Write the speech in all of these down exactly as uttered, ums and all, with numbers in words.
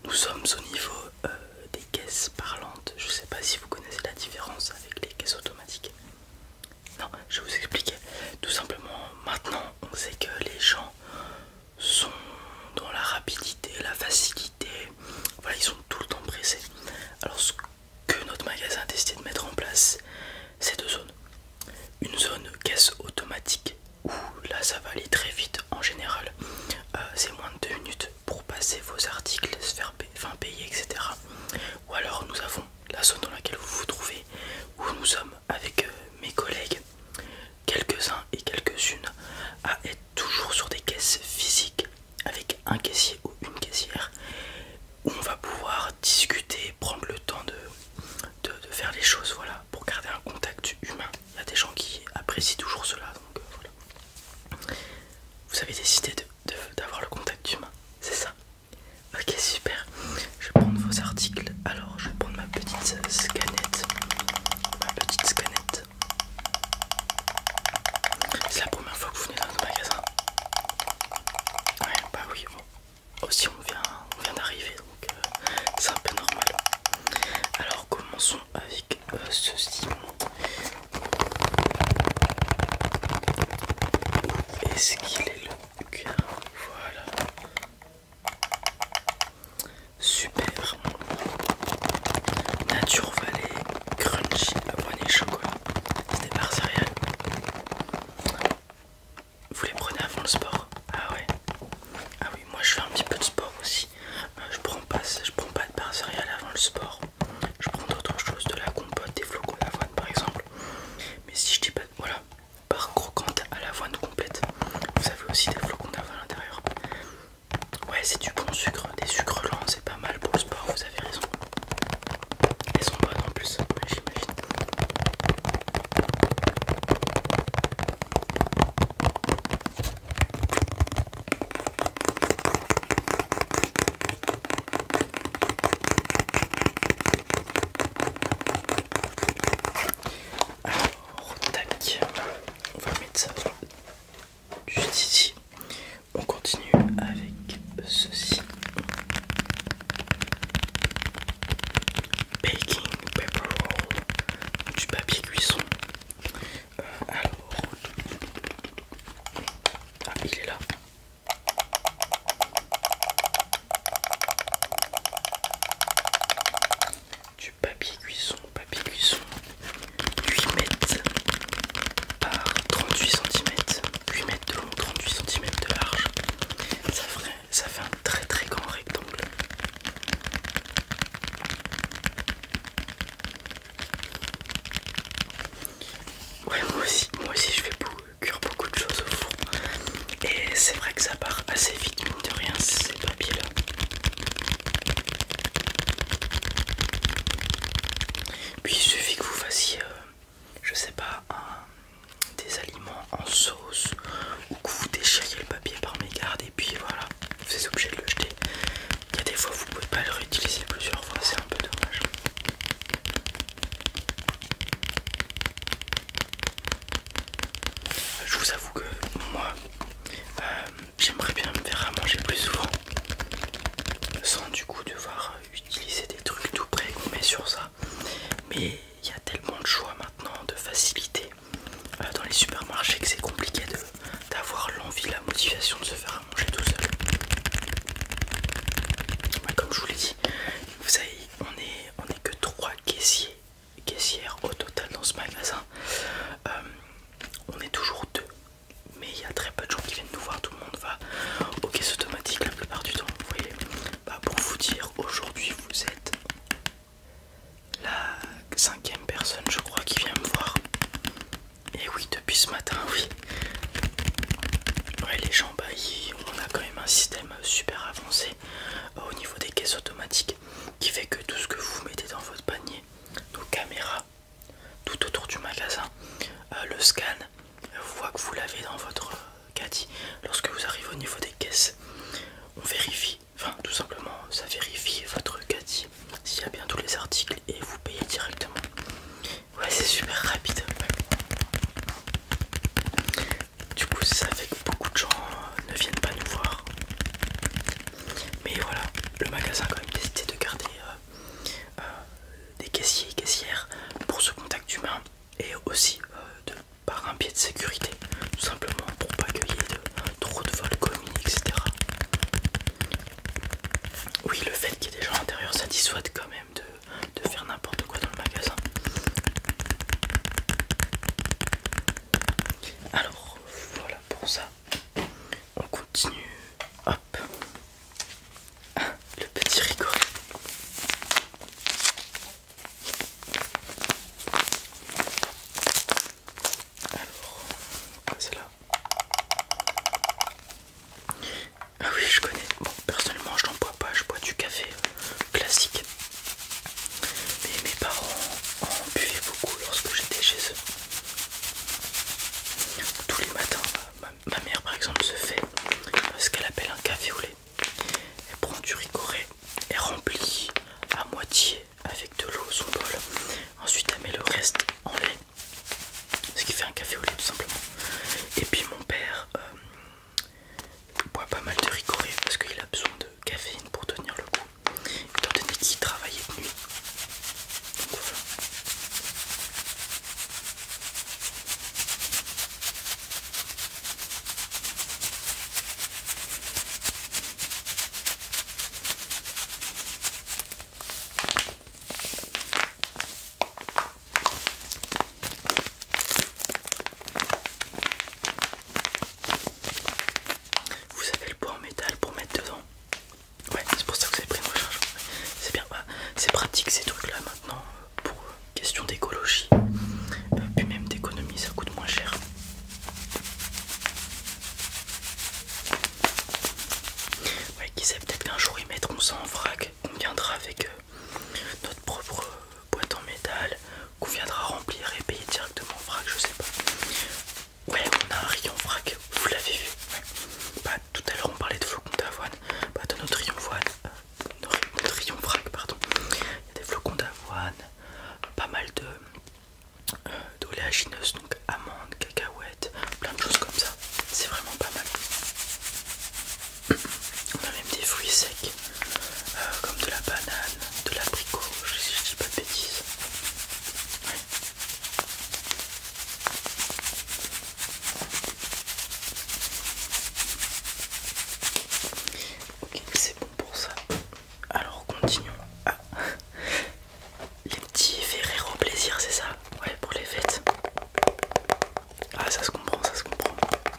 nous sommes au niveau euh, des caisses parlantes. Je sais pas si vous connaissez la différence avec les caisses automatiques. Non, je vais vous expliquer. Tout simplement, maintenant, on sait que les gens sont dans la rapidité, la facilité. Voilà, ils sont tout le temps pressés. Alors, ce que notre magasin a décidé de mettre en place, c'est deux zones. Une zone caisse automatique où là, ça va aller très vite en général. Euh, c'est moins de deux minutes pour passer vos articles, se faire payer, enfin payer, et cetera. Ou alors, nous avons la zone dans laquelle vous vous trouvez, où nous sommes avec euh, mes collègues, quelques-uns et quelques-unes, à être toujours sur des caisses physiques avec un caissier ou une caissière, où on va pouvoir discuter, prendre le temps de, de, de faire les choses, voilà, pour garder un contact humain. Il y a des gens qui apprécient toujours cela, donc euh, voilà. Vous avez décidé de, de, d'avoir le contact humain, c'est ça? Ok, super. Je vais prendre vos articles. Alors, je vais prendre ma petite scanette. Ma petite scanette. C'est la première fois que vous venez dans notre magasin? Ouais, bah oui, bon. Aussi on vient, on vient d'arriver, donc euh, c'est un peu normal. Alors commençons avec euh, ceci. Où est-ce qu'il est le cœur? Voilà. Super. Nature Valley, crunchy, avoine et chocolat. C'est des barres céréales. Vous les prenez avant le sport? Ah ouais. Ah oui, moi je fais un petit peu de sport aussi. Euh, je prends pas, je prends pas de barres céréales avant le sport. Je prends d'autres choses, de la compote, des flocons d'avoine par exemple. Mais si je dis pas, voilà, barre croquante à l'avoine complète. Vous avez aussi des flocons d'avoine à l'intérieur. Ouais, c'est du bon sucre, des sucres lents, c'est pas mal pour le sport, vous avez raison. Elles sont bonnes en plus, j'imagine. Alors, tac, on va mettre ça juste ici. On continue avec ceci. Baking paper roll, du papier cuisson. Euh, alors, ah, il est là. Du papier cuisson, papier cuisson. huit mètres par trente-huit centimètres. huit mètres de long, trente-huit centimètres de large. Ça ferait, ça fait un très très grand rectangle. Ouais, moi aussi, moi aussi je fais beaucoup, cuire beaucoup de choses au four. Et c'est vrai que ça part assez vite, mine de rien, ces papiers là. Puis il suffit que vous fassiez, euh, je sais pas, un, des aliments en sauce, ou que vous déchiriez le papier par mégarde, et puis voilà, vous êtes obligé de le jeter. Il y a des fois vous pouvez pas le réutiliser plusieurs fois, c'est un peu dommage. Je vous avoue que moi, euh, j'aimerais bien me faire à manger plus souvent, sans du coup devoir utiliser des trucs tout prêts qu'on met sur ça. Mais il y a tellement de choix maintenant, de facilité euh, dans les supermarchés, que c'est compliqué de d'avoir l'envie, la motivation de se faire à manger tout seul. Bah, comme je vous l'ai dit, vous savez, on est, on est que trois caissiers, caissières au total dans ce magasin. Euh, on est toujours deux, mais il y a très peu de gens qui viennent nous voir. Tout le monde va aux caisses automatiques la plupart du temps. Vous voyez, bah, pour vous dire, aujourd'hui vous êtes la cinquième personne, je crois, qui vient me voir. Et oui, depuis ce matin, oui. Ouais, les gens, bah, ils, on a quand même un système super avancé euh, au niveau des caisses automatiques qui fait que tout ce que vous mettez dans votre panier, nos caméras, tout autour du magasin, euh, le scan, on voit que vous l'avez dans votre euh, caddie. Lorsque vous arrivez au niveau des caisses, on vérifie, enfin tout simplement, ça vérifie votre caddie, s'il y a bien tous les articles, et vous payez directement. Ouais, c'est super rapide. Du coup, ça fait que beaucoup de gens Hop, le petit Ricoré. Alors, c'est là. Ah oui, je connais. Bon, personnellement, je n'en bois pas, je bois du café euh, classique. Mais mes parents en buvaient beaucoup lorsque j'étais chez eux. Tous les matins, ma, ma mère par exemple se fait ce qu'elle appelle un café au lait. Elle prend du Ricoré, elle remplit à moitié avec de l'eau son bol. Ensuite elle met le reste en lait, ce qui fait un café au lait tout simplement. Et puis mon père euh, boit pas mal de Ricoré parce qu'il a besoin de caféine pour tenir le coup, étant donné qu'il travaillait de nuit. Donc voilà. Vous avez le pot en métal pour mettre dedans. Ouais, c'est pour ça que vous avez pris une recharge. C'est bien, bah, c'est pratique ces trucs là maintenant pour euh, question d'écologie. Euh, puis même d'économie, ça coûte moins cher. Ouais, qui sait, peut-être qu'un jour ils mettront ça en vrac. On viendra avec euh, notre propre euh, boîte en métal qu'on viendra remplir et payer directement en vrac, je sais pas. Ouais, on a un rayon vrac, vous l'avez vu. Ouais. Bah, tout à l'heure on parlait de flocons d'avoine. Bah, dans notre rayon avoine, euh, notre, notre rayon vrac, pardon, il y a des flocons d'avoine, pas mal de euh, d'oléagineuses, donc amandes, cacahuètes, plein de choses comme ça. C'est vraiment pas mal. On a même des fruits secs, euh, comme de la banane, de l'abricot, si je dis pas de bêtises. Ouais. Ok, c'est bon pour ça. Alors continuons. Ah. Les petits Ferrero plaisir, c'est ça? Ouais, pour les fêtes. Ah, ça se comprend, ça se comprend.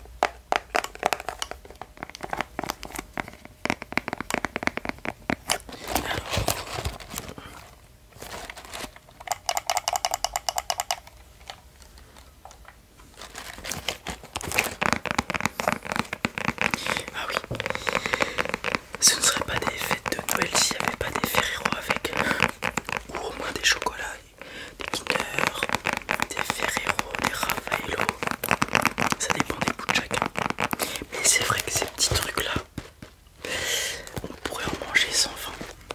Ah oui, ce ne serait pas des fêtes de Noël s'il n'y avait pas des Ferrero avec, ou au moins des chocolats, des Kinder, des Ferrero, des Raffaello. Ça dépend des goûts de chacun. Mais c'est vrai que ces petits trucs là, on pourrait en manger sans fin.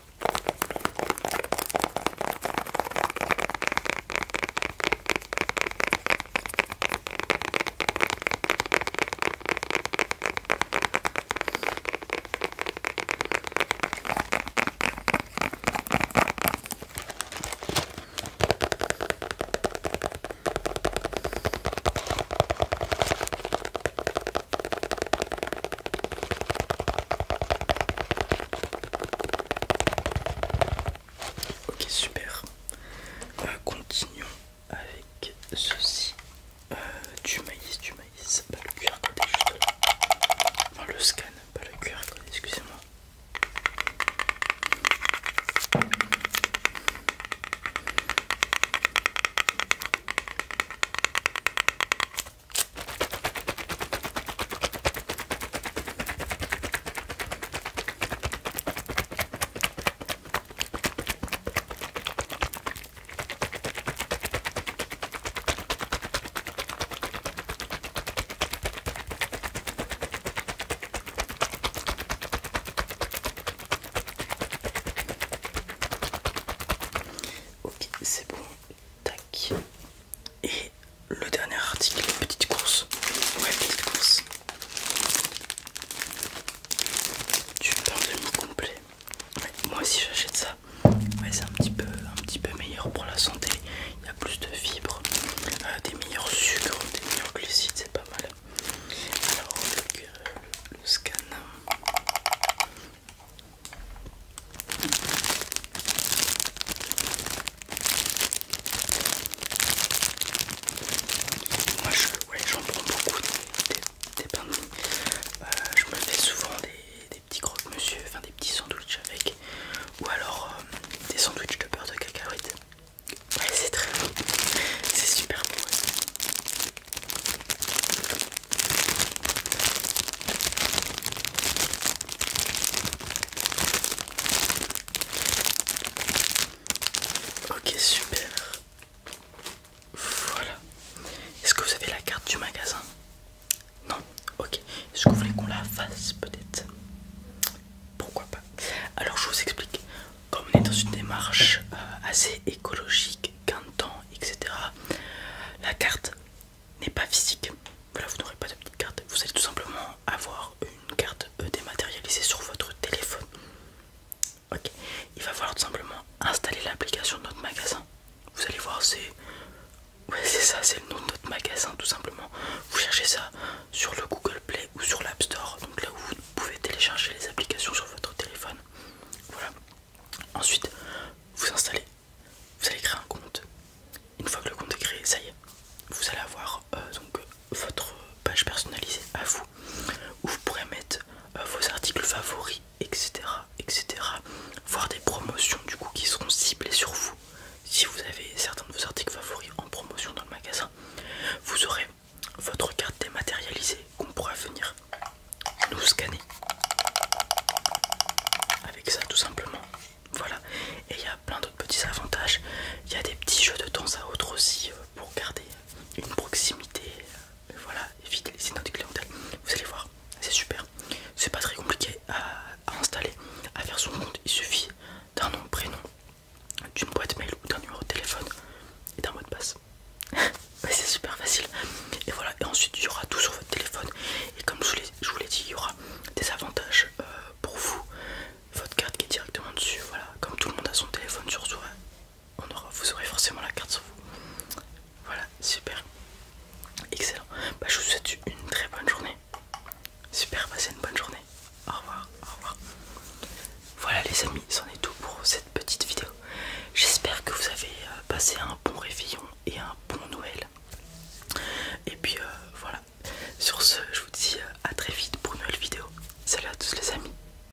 Ok, super. Euh, continuons avec ceci. Euh, du maïs, du maïs. Pas le Q R code est juste là. Enfin, le scan, pas le Q R code, excusez-moi. scanner.